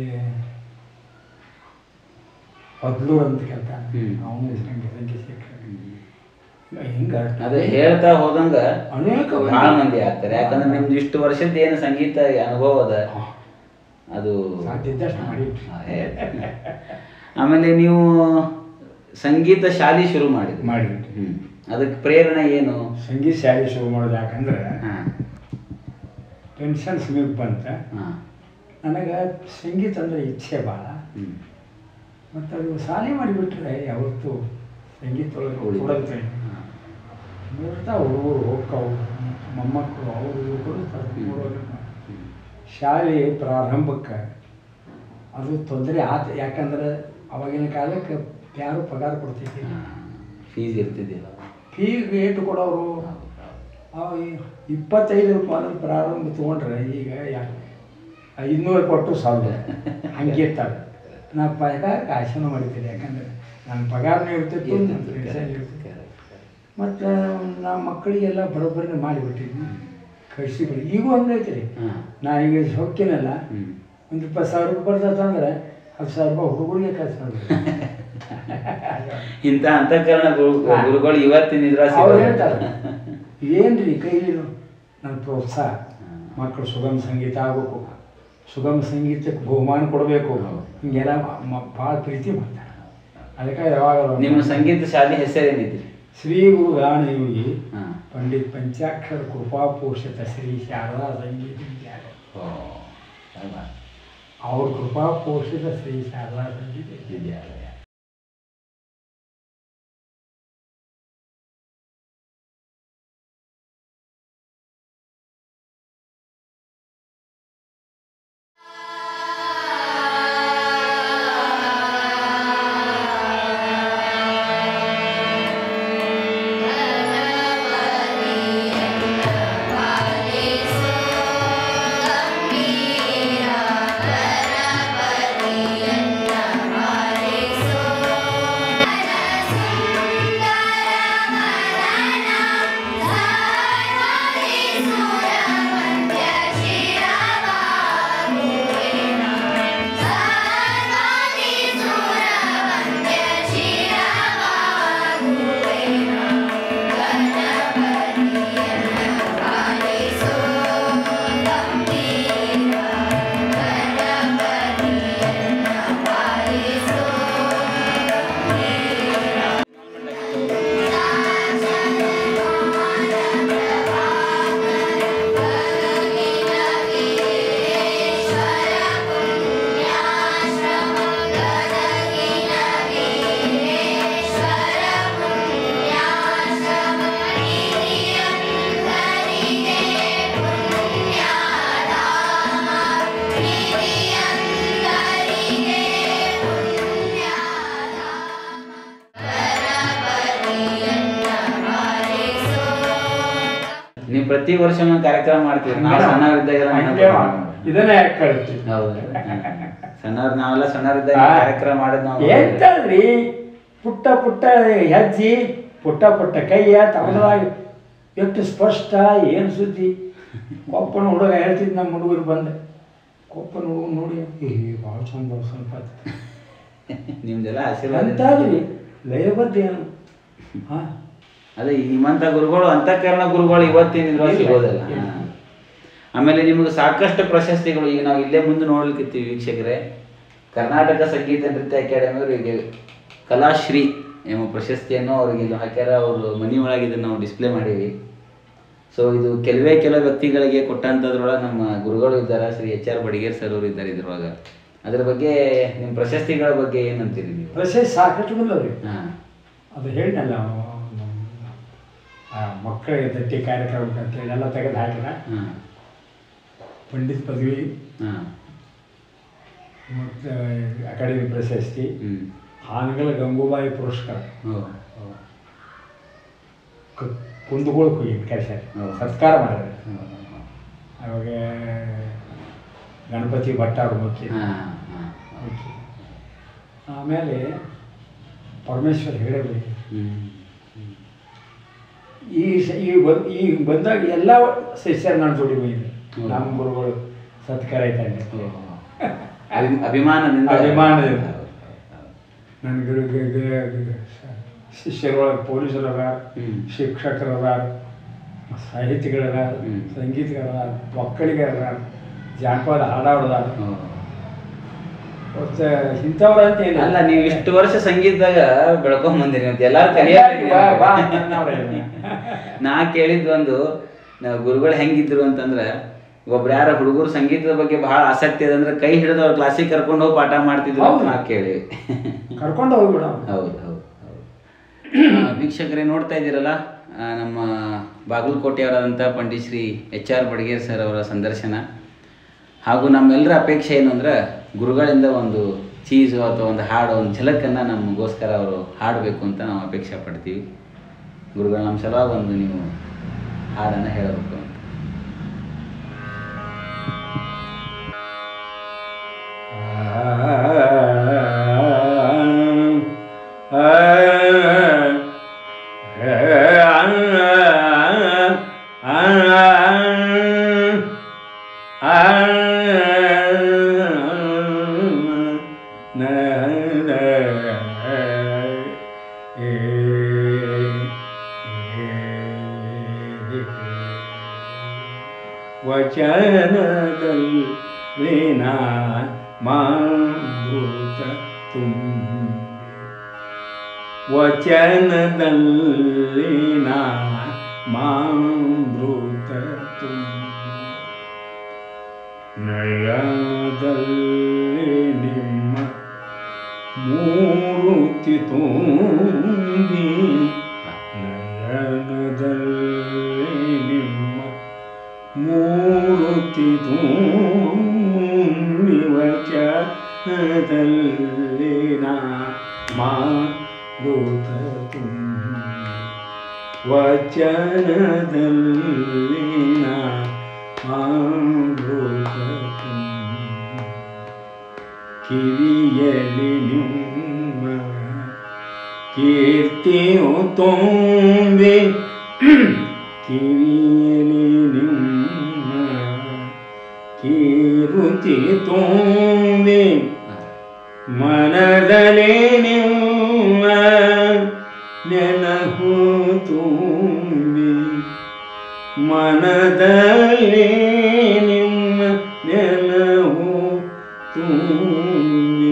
ಹೊದ್ಲೂರು ಅಂತ ಕಲ್ತಾನೆ,
ಹ್ಮ್.
ಅವನು ಸಂಖ್ಯೆ ಸಂಖ್ಯೆ ಶಿಕ್ಷಕ. ಹಿಂಗೆ
ಅದೇ ಹೇಳ್ತಾ ಹೋದಂಗ
ಅನೇಕ
ಬಹಳ ಮಂದಿ ಆಗ್ತಾರೆ. ಯಾಕಂದ್ರೆ ನಿಮ್ದು ಇಷ್ಟು ವರ್ಷದ ಏನು ಸಂಗೀತ ಅನುಭವ ಅದ ಅದು
ಸಾಧ್ಯ ಇದ್ದಷ್ಟು ಮಾಡಿ.
ಆಮೇಲೆ ನೀವು ಸಂಗೀತ ಶಾಲೆ ಶುರು ಮಾಡಿದ್ರಿ
ಮಾಡಿಬಿಟ್ಟು
ಹ್ಮ್ ಅದಕ್ಕೆ ಪ್ರೇರಣೆ ಏನು?
ಸಂಗೀತ ಶಾಲೆ ಶುರು ಮಾಡೋದು ಯಾಕಂದ್ರೆ
ಹಾಂ
ಟೆನ್ಷನ್ ಸಮೀಪ ಬಂತ.
ಹಾಂ
ನನಗೆ ಸಂಗೀತ ಅಂದರೆ ಇಚ್ಛೆ ಭಾಳ.
ಹ್ಞೂ
ಮತ್ತು ಅದು ಶಾಲೆ ಮಾಡಿಬಿಟ್ರೆ ಯಾವತ್ತೂ ಸಂಗೀತ ಒಳಗೆ ಕೊಡುತ್ತೆ. ನೋಡ್ತಾ ಹುಡುಗರು ಹೋಗ್ತಾವು, ಮೊಮ್ಮಕ್ಕಳು ಅವರು ಇವರು ಕೊಡುತ್ತಾರೆ. ಶಾಲೆ ಪ್ರಾರಂಭಕ್ಕೆ ಅದು ತೊಂದರೆ ಆತ. ಯಾಕಂದ್ರೆ ಅವಾಗಿನ ಕಾಲಕ್ಕೆ ಯಾರು ಪಗಾರ ಕೊಡ್ತಿದ್ದೆ,
ಫೀಸ್ ಇರ್ತಿದ್ದಿಲ್ಲ.
ಫೀಸ್ ಏಟು ಕೊಡೋರು ಇಪ್ಪತ್ತೈದು ರೂಪಾಯಿ ಪ್ರಾರಂಭ ತೊಗೊಂಡ್ರೆ ಈಗ ಐದುನೂರು ಕೊಟ್ಟು ಸಾವಿರ ಹಂಗೆ ಇರ್ತಾರೆ. ನಾನು ಪಗಾರಕ್ಕೆ ಆಸೆನೂ ಮಾಡಿದ್ದೀನಿ, ಯಾಕಂದರೆ ನನ್ನ ಪಗಾರನೂ ಇರ್ತಿತ್ತು, ನನ್ನ ಪೆನ್ಷನ್ ಇರ್ತಿತ್ತು. ಮತ್ತು ನಮ್ಮ ಮಕ್ಕಳಿಗೆಲ್ಲ ಬರೋಬ್ಬರಿ ಮಾಡಿಬಿಟ್ಟಿದ್ವಿ, ಕಳಿಸಿಬಿಡಿ. ಈಗೂ ಹಂಗೈತೆ ರೀ. ನಾ ಈಗ ಹೊಕ್ಕಿನಲ್ಲ, ಒಂದು ಇಪ್ಪತ್ತು ಸಾವಿರ ರೂಪಾಯಿ ಬರ್ತಂದ್ರೆ ಹತ್ತು ಸಾವಿರ ರೂಪಾಯಿ ಹುಡುಗರಿಗೆ ಖರ್ಚು ಮಾಡ್ಬೇಕು.
ಇಂಥ ಅಂತಃಕರಣ ಗುರುಗಳು ಇವತ್ತಿನ
ಅವ್ರು ಹೇಳ್ತಾರೆ, ಏನು ರೀ ಕೈಲಿ ನನ್ನ ಪ್ರೋತ್ಸಾಹ, ಮಕ್ಕಳು ಸುಗಮ ಸಂಗೀತ ಆಗಬೇಕು, ಸುಗಮ ಸಂಗೀತಕ್ಕೆ ಬಹುಮಾನ ಕೊಡಬೇಕು, ಹಿಂಗೆಲ್ಲ ಭಾಳ ಪ್ರೀತಿ ಮಾಡ್ತಾರೆ. ಅದಕ್ಕೆ ಯಾವಾಗ
ನಿಮ್ಮ ಸಂಗೀತ ಶಾಲೆ ಹೆಸರೇನಿದ್ರಿ?
ಶ್ರೀ ಗುರು ಗಾನಯೋಗಿ
ಹಾಂ
ಪಂಡಿತ್ ಪಂಚಾಕ್ಷರ ಕೃಪಾಪೋಷಿತ ಶ್ರೀ ಶಾರದಾ ಸಂಗೀತ ವಿದ್ಯಾಲಯ. ಅವ್ರ ಕೃಪಾಪೋಷಿತ ಶ್ರೀ ಶಾರದಾ ಸಂಗೀತ ವಿದ್ಯಾಲಯ.
ನೀವು ಪ್ರತಿ ವರ್ಷ ಒಂದು ಕಾರ್ಯಕ್ರಮ ಮಾಡ್ತೀವಿ. ನಾವು ಸಣ್ಣವರಿದ್ದಾಗ
ಇದನ್ನೇ ಕಳಿಸ್ತೀವಿ.
ಹೌದು, ಸಣ್ಣವ್ರು ನಾವೆಲ್ಲ ಸಣ್ಣವರಿದ್ದಾಗ ಕಾರ್ಯಕ್ರಮ ಮಾಡೋದು ನಾವು.
ಎಂತಲ್ರಿ, ಪುಟ್ಟ ಪುಟ್ಟ ಹೆಜ್ಜಿ, ಪುಟ್ಟ ಪುಟ್ಟ ಕೈಯ ತಗೊಂಡಾಗ ಎಷ್ಟು ಸ್ಪಷ್ಟ ಏನು ಸುದ್ದಿ. ಕೊಪ್ಪನ ಹುಡುಗ ಹೇಳ್ತಿದ್ದು ನಮ್ಮ ಹುಡುಗರು ಬಂದೆ, ಕೊಪ್ಪನ ಹುಡುಗ ನೋಡಿ ಏ ಭಾಳ ಚಂದ ಸ್ವಲ್ಪ
ನಿಮ್ದೆಲ್ಲ ಆಶೀರ್ವಾದ
ಅಂತಾದ್ರಿ ಲಯಬದ್ಧ ಏನು. ಹಾಂ
ಅದೇ ನಿಮ್ಮಂಥ ಗುರುಗಳು ಅಂತಃಕರಣ ಗುರುಗಳು ಇವತ್ತಿನ ಸಿಗೋದಲ್ಲ. ಆಮೇಲೆ ನಿಮಗೆ ಸಾಕಷ್ಟು ಪ್ರಶಸ್ತಿಗಳು ಈಗ ನಾವು ಇಲ್ಲೇ ಮುಂದೆ ನೋಡ್ಲಿಕ್ಕಿರ್ತೀವಿ ವೀಕ್ಷಕರೇ. ಕರ್ನಾಟಕ ಸಂಗೀತ ನೃತ್ಯ ಅಕಾಡೆಮಿ ಅವರಿಗೆ ಕಲಾಶ್ರೀ ಎಂಬ ಪ್ರಶಸ್ತಿಯನ್ನು ಅವ್ರಿಗೆ ಇದು ಹಾಕ್ಯಾರ. ಅವರು ಮನೆ ಒಳಗೆ ಇದನ್ನು ನಾವು ಡಿಸ್ಪ್ಲೇ ಮಾಡೀವಿ. ಸೊ ಇದು ಕೆಲವೇ ಕೆಲವು ವ್ಯಕ್ತಿಗಳಿಗೆ ಕೊಟ್ಟಂಥದ್ರೊಳಗೆ ನಮ್ಮ ಗುರುಗಳು ಇದ್ದಾರೆ, Shri H R Badiger sir ಅವರು ಇದ್ದಾರೆ ಇದ್ರೊಳಗೆ. ಅದ್ರ ಬಗ್ಗೆ ನಿಮ್ಮ ಪ್ರಶಸ್ತಿಗಳ ಬಗ್ಗೆ ಏನಂತೀರಿ ನೀವು?
ಪ್ರಶಸ್ತಿ ಸಾಕಷ್ಟು ಬಂದವ್ರಿ.
ಹಾಂ
ಅದು ಹೇಳಿನಲ್ಲ, ಮಕ್ಕಳಿಗೆ ದಟ್ಟಿ ಕಾರ್ಯಕ್ರಮ ಅಂತೇಳಿ ಎಲ್ಲ ತೆಗೆದು ಹಾಕಿದ.
ಹಾಂ
ಪಂಡಿತ್ ಪದವಿ
ಹಾಂ
ಮತ್ತು ಅಕಾಡೆಮಿ ಪ್ರಶಸ್ತಿ,
ಹ್ಞೂ
ಹಾನಗಲ್ ಗಂಗೂಬಾಯಿ ಪುರಸ್ಕಾರ,
ಹ್ಞೂ
ಕುಂದಗೋಳಕ್ಕೆ ಹೋಗಿ ಕರೆಸ ಸತ್ಕಾರ ಮಾಡಿದ್ರೆ. ಅವಾಗ ಗಣಪತಿ ಭಟ್ ಅವ್ರ ಮುಖ್ಯ
ಹಾಂ ಹಾಂ
ಮುಖ್ಯ. ಆಮೇಲೆ ಪರಮೇಶ್ವರ್ ಹೇಳಲಿ ಈ ಸ- ಈ ಬಂದ್ ಈಗ ಬಂದಾಗ ಎಲ್ಲ ಶಿಷ್ಯರು ನಾನು ಜೋಡಿ ಹೋಗಿದ್ದೆ. ನಮ್ಮ ಗುರುಗಳು ಸತ್ಕಾರ ಇದ್ದಂಗೆ
ಅಭಿ- ಅಭಿಮಾನದಿಂದ
ಅಭಿಮಾನದಿಂದ. ನನ್ನ ಗುರು ಗ- ಗ- ಗ- ಶಿಷ್ಯರೊಳಗೆ ಪೊಲೀಸರು ಅದಾರ,
ಹ್ಮ್.
ಶಿಕ್ಷಕರು ಅದಾರ, ಸಾಹಿತಿಗಳದಾರ,
ಹ್ಮ್.
ಸಂಗೀತಗಾರದಾರ, ಒಕ್ಕಲಿಗರದಾರ, ಜಾನಪದ ಹಾಡಾಡದಾರ. ಒಟ್ಟು ಇಂಥವ್ರ ಅಂತ ಏನು
ಅಲ್ಲ ನೀವು ಇಷ್ಟು ವರ್ಷ ಸಂಗೀತದಾಗ ಬೆಳ್ಕೊಂಡ್ ಬಂದಿರಿ ಅಂತ ಎಲ್ಲಾರು
ಬಾ ಬಾ ಅನ್ನೋರೇ.
ನಾ ಕೇಳಿದ್ ಒಂದು ನಾವು ಗುರುಗಳು ಹೆಂಗಿದ್ರು ಅಂತಂದ್ರೆ ಒಬ್ರು ಯಾರ ಹುಡುಗರು ಸಂಗೀತದ ಬಗ್ಗೆ ಬಹಳ ಆಸಕ್ತಿ ಇದೆ ಅಂದ್ರೆ ಕೈ ಹಿಡಿದು ಅವ್ರ ಕ್ಲಾಸಿಗೆ ಕರ್ಕೊಂಡು ಹೋಗಿ ಪಾಠ ಮಾಡ್ತಿದ್ರು ಅಂತ
ಹೌದು.
ನಾ ಕೇಳಿ
ಕರ್ಕೊಂಡು ಹೋಗ್ಬಿಡ.
ಹೌದು ಹೌದು ಹೌದು. ಆ, ವೀಕ್ಷಕರೇ ನೋಡ್ತಾ ಇದ್ದೀರಲ್ಲ ಆ, ನಮ್ಮ ಬಾಗಲಕೋಟೆಯವರಾದಂಥ Pandit Shri H R Badiger sir ಅವರ ಸಂದರ್ಶನ. ಹಾಗೂ ನಮ್ಮೆಲ್ಲರ ಅಪೇಕ್ಷೆ ಏನು ಅಂದ್ರೆ ಗುರುಗಳಿಂದ ಒಂದು ಚೀಸು ಅಥವಾ ಒಂದು ಹಾಡು ಒಂದು ಝಲಕನ್ನು ನಮಗೋಸ್ಕರ ಅವರು ಹಾಡಬೇಕು ಅಂತ ನಾವು ಅಪೇಕ್ಷೆ ಪಡ್ತೀವಿ. ಗುರುಗಳು ನಮ್ಮ ಸಲುವಾಗಿ ಒಂದು ನೀವು ಹಾಡನ್ನು ಹೇಳಬೇಕು ಅಂತ.
ವಚನದಲ್ಲಿ ನಾ ಮಾಮೃತ ತುಂಬಿ, ವಚನದಲ್ಲಿ ನಾ ಮಾಮೃತ ತುಂಬಿ, ನಯನದಲ್ಲಿ ನಿಮ್ಮ ಮೂರ್ತಿ ತುಂಬಿ, ನಯನದಲ್ಲಿ ನಿಮ್ಮ ಮೂರ್ತಿ ತುಂಬಿ, ವಚನದಲ್ಲಿ ನಾ ಮಾಮೃತ ತುಂಬಿ, ವಚನದಲ್ಲಿ ನಾ ಮಾಮೃತ ತುಂಬಿ, ಕಿವಿಯಲ್ಲಿ ನಿಮ್ಮ ಕೀರ್ತಿಯು ತುಂಬಿ, ಕಿವಿಯಲ್ಲಿ ನಿಮ್ಮ ಕೀರುತಿ ತುಂಬಿ, ಮನದಲ್ಲಿ ನಿಮ್ಮ ನೆನಹು ತುಂಬಿ, ಮನದಲ್ಲಿ ನಿಮ್ಮ ನೆನಹು ತುಂಬಿ,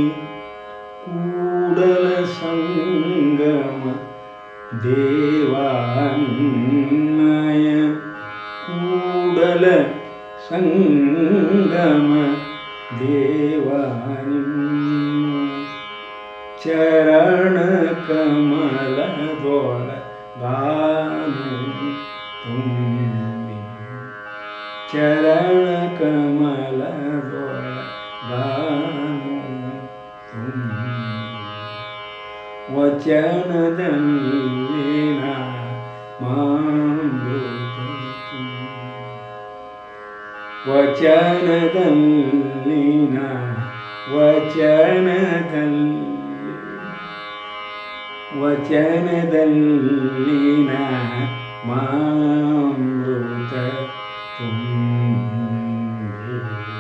ಕೂಡಲ ಸಂಗಮ ದೇವಾನಯ, ಕೂಡಲ ಸಂಗಮ ದೇವಾನಿಮ್ಮ, ಚರಣ ಕಮಲದೊಳ ಗಾನ ತುಂಬಿ, ಚರಣ ಕಮಲದೊಳ ಗಾನ ತುಂಬಿ, ವಚನದಲ್ಲಿ ನಾ ಮಾಮೃತ ತುಂಬಿ, ವಚನದಲ್ಲಿ ನಾ ವಚನದಲ್ಲಿ ವಚನದಲ್ಲಿ ನಾ ಮಾಮೃತ ತುಂಬಿ.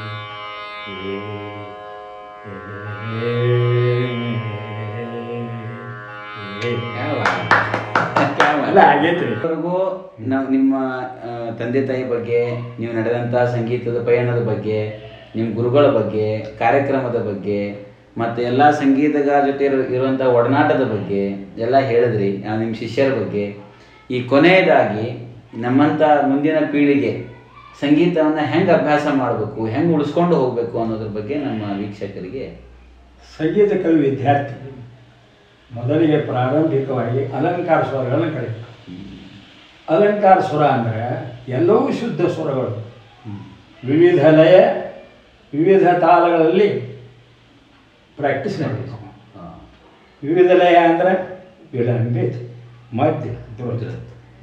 ಅಲ್ಲ ಆಗೈತ್ರಿ.
ಇದುವರೆಗೂ ನಾವು ನಿಮ್ಮ ಆ, ತಂದೆ ತಾಯಿ ಬಗ್ಗೆ, ನೀವು ನಡೆದಂಥ ಸಂಗೀತದ ಪಯಣದ ಬಗ್ಗೆ, ನಿಮ್ಮ ಗುರುಗಳ ಬಗ್ಗೆ, ಕಾರ್ಯಕ್ರಮದ ಬಗ್ಗೆ, ಮತ್ತು ಎಲ್ಲ ಸಂಗೀತಗಾರ ಜೊತೆ ಇರೋ ಇರುವಂಥ ಒಡನಾಟದ ಬಗ್ಗೆ ಎಲ್ಲ ಹೇಳಿದ್ರಿ. ಆ, ನಿಮ್ಮ ಶಿಷ್ಯರ ಬಗ್ಗೆ. ಈ ಕೊನೆಯದಾಗಿ ನಮ್ಮಂಥ ಮುಂದಿನ ಪೀಳಿಗೆ ಸಂಗೀತವನ್ನು ಹೆಂಗೆ ಅಭ್ಯಾಸ ಮಾಡಬೇಕು, ಹೆಂಗೆ ಉಳಿಸ್ಕೊಂಡು ಹೋಗಬೇಕು ಅನ್ನೋದ್ರ ಬಗ್ಗೆ ನಮ್ಮ ವೀಕ್ಷಕರಿಗೆ.
ಸಂಗೀತ ಕವಿ ವಿದ್ಯಾರ್ಥಿ ಮೊದಲಿಗೆ ಪ್ರಾರಂಭಿಕವಾಗಿ ಅಲಂಕಾರ ಸ್ವರಗಳನ್ನು ಕಲಿಬೇಕು. ಅಲಂಕಾರ ಸ್ವರ ಅಂದರೆ ಎಲ್ಲವೂ ಶುದ್ಧ ಸ್ವರಗಳು, ವಿವಿಧ ಲಯ, ವಿವಿಧ ತಾಳಗಳಲ್ಲಿ ಪ್ರಾಕ್ಟೀಸ್ ಮಾಡಬೇಕು. ವಿವಿಧ ಲಯ ಅಂದರೆ ವಿಲಂಬಿತ, ಮಧ್ಯ, ದ್ರುತ.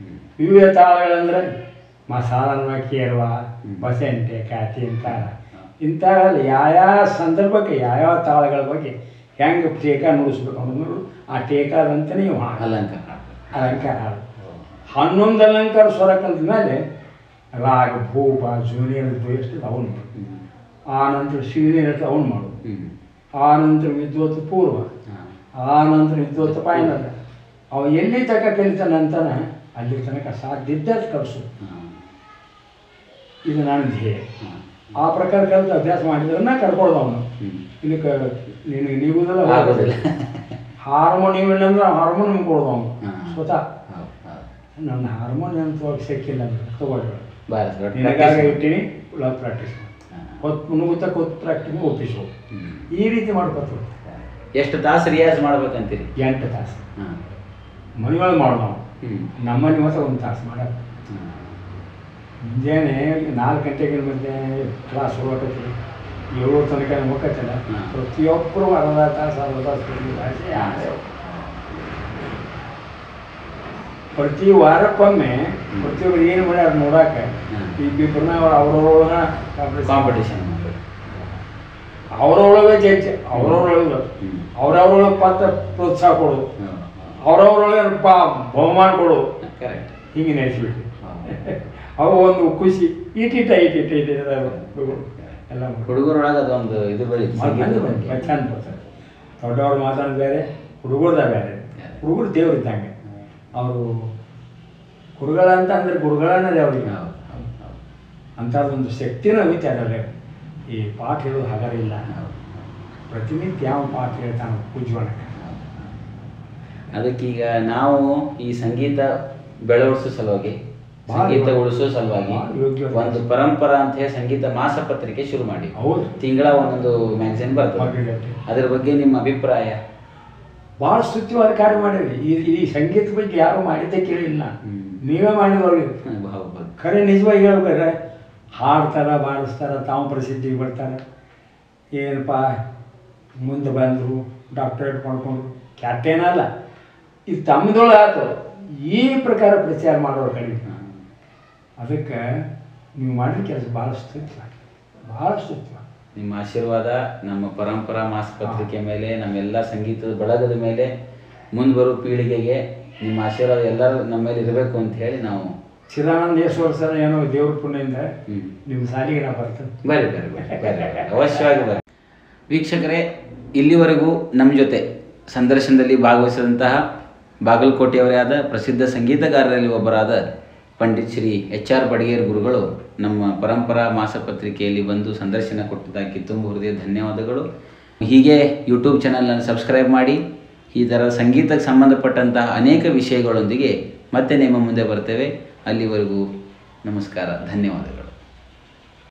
ವಿವಿಧ ತಾಳಗಳಂದರೆ ಮಸಾಲನ ಕೇಳುವ, ಬಸಂಟೆ, ಕಾತಿ ತಾಳ, ಇಂಥ ಯಾವ್ಯಾವ ಸಂದರ್ಭಕ್ಕೆ ಯಾವ್ಯಾವ ತಾಳಗಳ ಬಗ್ಗೆ ಹೆಂಗೆ ಟೇಕ ನುಡಿಸ್ಬೇಕು ಅನ್ನೋದು ಆ ಟೇಕಾದಂತಲೇ ನೀವು ಹಾಡು
ಅಲಂಕಾರ
ಅಲಂಕಾರ ಹಾಡು ಹನ್ನೊಂದು ಅಲಂಕಾರ ಸ್ವರ ಕಲಿತ ಮೇಲೆ ರಾಗ ಭೂಪ ಜೂನಿಯರ್ ಎಷ್ಟು ಅವನು ಮಾಡು ಆ ನಂತರ ಸೀನಿಯರ್ ಅವನು ಮಾಡು ಆ ನಂತರ ವಿದ್ವತ್ ಪೂರ್ವ ಆ ನಂತರ ವಿದ್ವತ್ ಫೈನಲ್ ಅವ ಎಲ್ಲಿ ತನಕ ಕಲಿತಾನಂತಾನೆ ಅಲ್ಲಿ ತನಕ ಸಾಧ್ಯ ಇದ್ದದ್ದು ಕಲಿಸು ಇದು ನನ್ನ ಧ್ಯೇಯ ಆ ಪ್ರಕಾರ ಕಲಿತು ಅಭ್ಯಾಸ ಮಾಡಿದ್ರೆ ಕರ್ಕೊಳ್ದು ಅವನು ಇಲ್ಲಿ ಕ ನಿನಗೆ ನೀವುದೆಲ್ಲ
ಆಗೋದಿಲ್ಲ
ಹಾರ್ಮೋನಿಯಂ ಇಲ್ಲಂದ್ರೆ ಹಾರ್ಮೋನಿಯಂ ಕೊಡೋದು ಅವನು ಸ್ವತಃ ನನ್ನ ಹಾರ್ಮೋನಿಯಂ ತಗೋಕ್ಕೆ ಸಿಕ್ಕಿಲ್ಲ ಅಂದ್ರೆ ತಗೊಳ್ಳಿ ನಿನಗಾಗ ಇಟ್ಟಿನಿ ಲವ್ ಪ್ರಾಕ್ಟೀಸ್ ಹೊತ್ತು ನುಗ್ಗುತ್ತಾ ಕೊತ್ತು ಪ್ರಾಕ್ಟೀಸ್ ಒಪ್ಪಿಸು ಈ ರೀತಿ ಮಾಡ್ಕೊತ
ಎಷ್ಟು ತಾಸು ರಿಯಾಜ್ ಮಾಡ್ಬೇಕಂತೀರಿ?
ಎಂಟು ತಾಸು ಮನೆಯೊಳಗೆ ಮಾಡೋದು ನಾವು ನಮ್ಮನೆ ಮಾತ್ರ ಒಂದು ತಾಸು ಮಾಡೋದು ಮುಂಜಾನೆ ನಾಲ್ಕು ಗಂಟೆಗೆ ಮತ್ತೆ ಕ್ಲಾಸ್ ಹೋಗಕತ್ತೀವಿ ಏಳು ತನಕ ಹೋಗತ್ತಲ್ಲ ಪ್ರತಿಯೊಬ್ಬರು ಅರ್ಧ ತಾಸು ಅರ್ಧ ತಾಸು ಭಾಷೆ ಪ್ರತಿ ವಾರಕ್ಕೊಮ್ಮೆ ಪ್ರತಿಯೊಬ್ಬರು ಏನು ಮಾಡ್ಯಾರ ನೋಡಾಕ ಇಬ್ಬಿಬ್ಬರನ್ನ ಅವ್ರವ್ರೊಳಗ
ಕಾಂಪಿಟೇಷನ್
ಅವ್ರೊಳಗೆ ಜಡ್ಜ್ ಅವ್ರವ್ರೊಳಗೆ ಅವ್ರವ್ರೊಳಗೆ ಪಾತ್ರ ಪ್ರೋತ್ಸಾಹ ಕೊಡು ಅವ್ರವ್ರೊಳಗೆ ಪಾ ಬಹುಮಾನ ಕೊಡು ಹಿಂಗೆ ನಡೆಸಿಬಿಟ್ಟು ಅವು ಒಂದು ಖುಷಿ ಇಟ್ಟಿಟ್ಟ ಇಟ್ಟಿಟ್ಟ ಇಟ್ಟಿಟ್ಟ ಎಲ್ಲ
ಹುಡುಗರೊಳಗೆ ಅದೊಂದು ಇದು ಬೆಳೀತು
ಚಂದ ಬರ್ತಾರೆ ದೊಡ್ಡವ್ರು ಮಾತಾಡೋದು ಬೇರೆ ಹುಡುಗರ್ದ ಬೇರೆ ಹುಡುಗರು ದೇವ್ರು ಇದ್ದಂಗೆ ಅವರು ಗುರುಗಳ ಅಂತ ಅಂದ್ರೆ ಗುರುಗಳನ್ನದೇ ಅವ್ರಿಗೆ ಅಂಥದ್ದೊಂದು ಶಕ್ತಿನೂ ಐತೆ ಅದರಲ್ಲಿ ಈ ಪಾಠ ಹೇಳೋದು ಹಾಗಾರಿಲ್ಲ ಪ್ರತಿನಿತ್ಯ ಯಾವ ಪಾಠ ಹೇಳ್ತಾನೆ ಪೂಜ್ಯವಾಣಕ್ಕೆ
ಅದಕ್ಕೀಗ ನಾವು ಈ ಸಂಗೀತ ಬೆಳವಡಿಸೋ ಸಲುವಾಗಿ ಸಂಗೀತ ಉಳಿಸೋ ಸಲುವಾಗಿ ಒಂದು ಪರಂಪರಾ ಅಂತ ಹೇಳಿ ಸಂಗೀತ ಮಾಸ ಪತ್ರಿಕೆ ಶುರು ಮಾಡಿ
ಹೌದು
ತಿಂಗಳ ಒಂದೊಂದು ಮ್ಯಾಗಝಿನ್ ಬರ್ತದೆ ಅದ್ರ ಬಗ್ಗೆ ನಿಮ್ಮ ಅಭಿಪ್ರಾಯ?
ಭಾಳ ಸ್ತುತ್ಯವಾದ ಕಾರ್ಯ ಮಾಡಿರಿ ಈ ಈ ಸಂಗೀತ ಬಗ್ಗೆ ಯಾರು ಮಾಡಿದ್ದೇ ಕೇಳಿಲ್ಲ ನೀವೇ ಮಾಡಿದವ್ರಿಗೆ ಖರೆ ನಿಜವಾಗಿ ಹೇಳ್ಬೇಕಾರೆ ಹಾಡ್ತಾರೆ ಬಾರಿಸ್ತಾರೆ ತಾವು ಪ್ರಸಿದ್ಧಿಗೆ ಬರ್ತಾರೆ ಏನಪ್ಪ ಮುಂದೆ ಬಂದರು ಡಾಕ್ಟರೇಟ್ ಮಾಡ್ಕೊಂಡ್ರು ಕ್ಯಾಟೇನಲ್ಲ ಇದು ತಮ್ಮದೊಳಗೆ ಆಯ್ತು ಈ ಪ್ರಕಾರ ಪ್ರಚಾರ ಮಾಡೋರು ಕಡಿಮೆ ಅದಕ್ಕೆ ನೀವು ಮಾಡಿದ ಕೆಲಸ ಭಾಳ ಸ್ತುತ್ಯ ಭಾಳ ಸ್ತುತ್ಯ
ನಿಮ್ಮ ಆಶೀರ್ವಾದ ನಮ್ಮ ಪರಂಪರಾ ಮಾಸ ಪತ್ರಿಕೆ ಮೇಲೆ ನಮ್ಮೆಲ್ಲ ಸಂಗೀತದ ಬಳಗದ ಮೇಲೆ ಮುಂದೆ ಬರೋ ಪೀಳಿಗೆಗೆ ನಿಮ್ಮ ಆಶೀರ್ವಾದ ಎಲ್ಲರೂ ನಮ್ಮ ಮೇಲೆ ಇರಬೇಕು ಅಂತ ಹೇಳಿ ನಾವು
ಚಿದಾನಂದೇಶ್ವರ ಸರ್ ಏನೋ ದೇವ್ರ ಪುಣ್ಯದಿಂದ ನಿಮ್ಮ ಸಾಲಿಗೆ ನಾವು ಬರ್ತೇನೆ.
ಬರ್ರಿ ಬರ್ರಿ ಬರ್ರಿ ಬರ್ರಿ ಅವಶ್ಯವಾಗಿ ಬರ್ರಿ. ವೀಕ್ಷಕರೇ, ಇಲ್ಲಿವರೆಗೂ ನಮ್ಮ ಜೊತೆ ಸಂದರ್ಶನದಲ್ಲಿ ಭಾಗವಹಿಸಿದಂತಹ ಬಾಗಲಕೋಟೆಯವರೇ ಆದ ಪ್ರಸಿದ್ಧ ಸಂಗೀತಗಾರರಲ್ಲಿ ಒಬ್ಬರಾದ ಪಂಡಿತ್ ಶ್ರೀ ಎಚ್ ಆರ್ ಬಡಿಗೇರ್ ಗುರುಗಳು ನಮ್ಮ ಪರಂಪರಾ ಮಾಸಪತ್ರಿಕೆಯಲ್ಲಿ ಬಂದು ಸಂದರ್ಶನ ಕೊಟ್ಟಿದ್ದಕ್ಕೆ ತುಂಬ ಹೃದಯ ಧನ್ಯವಾದಗಳು. ಹೀಗೆ ಯೂಟ್ಯೂಬ್ ಚಾನಲನ್ನು ಸಬ್ಸ್ಕ್ರೈಬ್ ಮಾಡಿ ಈ ಥರ ಸಂಗೀತಕ್ಕೆ ಸಂಬಂಧಪಟ್ಟಂತಹ ಅನೇಕ ವಿಷಯಗಳೊಂದಿಗೆ ಮತ್ತೆ ನಿಮ್ಮ ಮುಂದೆ ಬರ್ತೇವೆ. ಅಲ್ಲಿವರೆಗೂ ನಮಸ್ಕಾರ, ಧನ್ಯವಾದಗಳು.